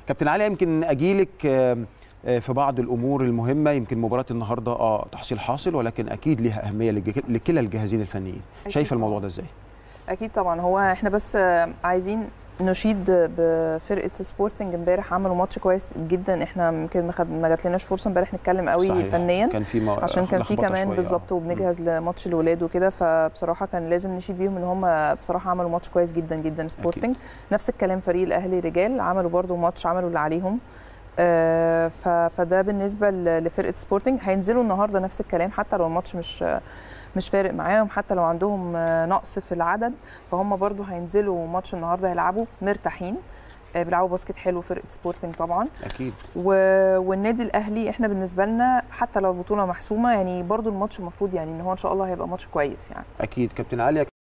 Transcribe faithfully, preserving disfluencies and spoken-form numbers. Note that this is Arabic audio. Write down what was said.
كابتن علي يمكن اجيلك في بعض الامور المهمه. يمكن مباراه النهارده اه تحصيل حاصل، ولكن اكيد ليها اهميه لكلا الجهازين الفنيين. شايفه الموضوع ده ازاي؟ اكيد طبعا. هو احنا بس عايزين نشيد بفرقه سبورتنج. امبارح عملوا ماتش كويس جدا. احنا يمكن ما جاتلناش فرصه امبارح نتكلم قوي صحيح. فنيا كان في عشان كان في كمان بالظبط وبنجهز لماتش الولاد وكده، فبصراحه كان لازم نشيد بيهم ان هم بصراحه عملوا ماتش كويس جدا جدا سبورتنج. نفس الكلام فريق الاهلي رجال عملوا برده ماتش، عملوا اللي عليهم. آه فده بالنسبه لفرقه سبورتنج. هينزلوا النهارده نفس الكلام، حتى لو الماتش مش مش فارق معاهم، حتى لو عندهم نقص في العدد فهم برضو هينزلوا ماتش النهارده هيلعبوا مرتاحين. بيلعبوا باسكت حلو فرقه سبورتنج طبعا اكيد. و... والنادي الاهلي احنا بالنسبه لنا حتى لو البطوله محسومه يعني برضو الماتش المفروض يعني ان هو ان شاء الله هيبقى ماتش كويس يعني. اكيد كابتن علي.